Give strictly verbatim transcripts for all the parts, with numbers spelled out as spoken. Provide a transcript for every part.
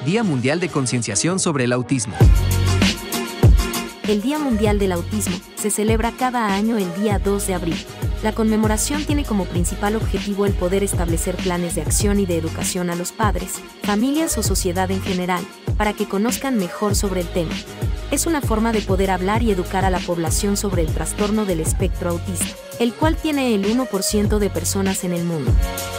Día Mundial de Concienciación sobre el Autismo. El Día Mundial del Autismo se celebra cada año el día dos de abril. La conmemoración tiene como principal objetivo el poder establecer planes de acción y de educación a los padres, familias o sociedad en general, para que conozcan mejor sobre el tema. Es una forma de poder hablar y educar a la población sobre el trastorno del espectro autista, el cual tiene el uno por ciento de personas en el mundo.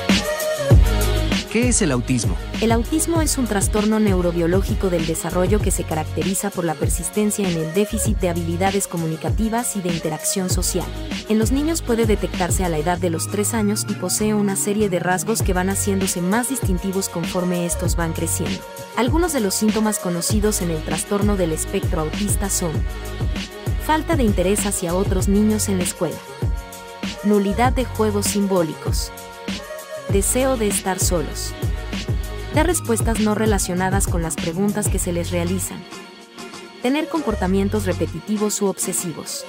¿Qué es el autismo? El autismo es un trastorno neurobiológico del desarrollo que se caracteriza por la persistencia en el déficit de habilidades comunicativas y de interacción social. En los niños puede detectarse a la edad de los tres años y posee una serie de rasgos que van haciéndose más distintivos conforme estos van creciendo. Algunos de los síntomas conocidos en el trastorno del espectro autista son: falta de interés hacia otros niños en la escuela, nulidad de juegos simbólicos, deseo de estar solos, dar respuestas no relacionadas con las preguntas que se les realizan, tener comportamientos repetitivos u obsesivos.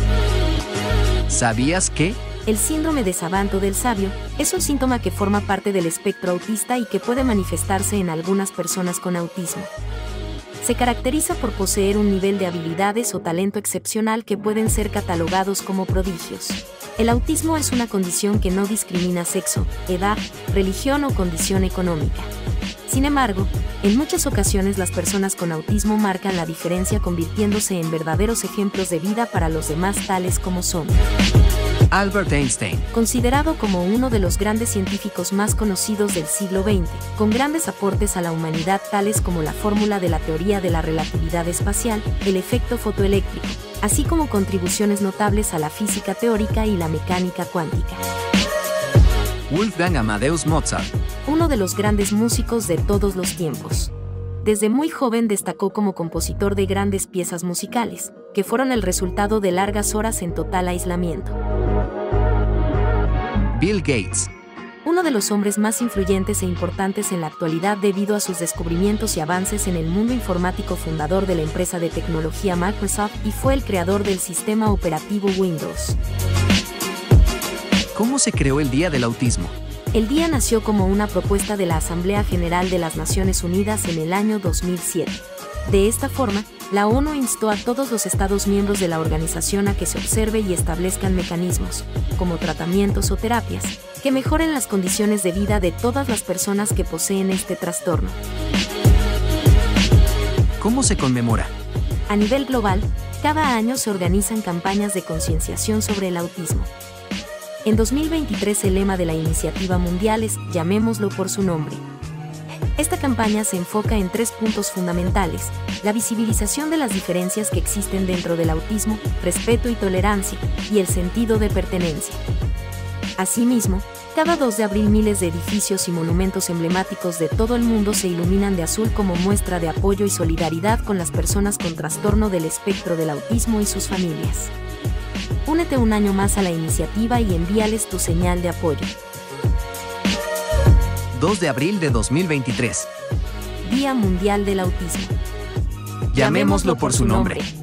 ¿Sabías que? El síndrome de Savanto del sabio es un síntoma que forma parte del espectro autista y que puede manifestarse en algunas personas con autismo. Se caracteriza por poseer un nivel de habilidades o talento excepcional que pueden ser catalogados como prodigios. El autismo es una condición que no discrimina sexo, edad, religión o condición económica. Sin embargo, en muchas ocasiones las personas con autismo marcan la diferencia convirtiéndose en verdaderos ejemplos de vida para los demás, tales como son Albert Einstein, considerado como uno de los grandes científicos más conocidos del siglo veinte, con grandes aportes a la humanidad tales como la fórmula de la teoría de la relatividad espacial, el efecto fotoeléctrico, así como contribuciones notables a la física teórica y la mecánica cuántica. Wolfgang Amadeus Mozart, uno de los grandes músicos de todos los tiempos. Desde muy joven destacó como compositor de grandes piezas musicales, que fueron el resultado de largas horas en total aislamiento. Bill Gates, uno de los hombres más influyentes e importantes en la actualidad debido a sus descubrimientos y avances en el mundo informático, fundador de la empresa de tecnología Microsoft y fue el creador del sistema operativo Windows. ¿Cómo se creó el Día del Autismo? El día nació como una propuesta de la Asamblea General de las Naciones Unidas en el año dos mil siete. De esta forma, la ONU instó a todos los Estados miembros de la organización a que se observe y establezcan mecanismos, como tratamientos o terapias, que mejoren las condiciones de vida de todas las personas que poseen este trastorno. ¿Cómo se conmemora? A nivel global, cada año se organizan campañas de concienciación sobre el autismo. En dos mil veintitrés el lema de la iniciativa mundial es "Llamémoslo por su nombre". Esta campaña se enfoca en tres puntos fundamentales: la visibilización de las diferencias que existen dentro del autismo, respeto y tolerancia, y el sentido de pertenencia. Asimismo, cada dos de abril miles de edificios y monumentos emblemáticos de todo el mundo se iluminan de azul como muestra de apoyo y solidaridad con las personas con trastorno del espectro del autismo y sus familias. Únete un año más a la iniciativa y envíales tu señal de apoyo. dos de abril de dos mil veintitrés. Día Mundial del Autismo. Llamémoslo por su nombre.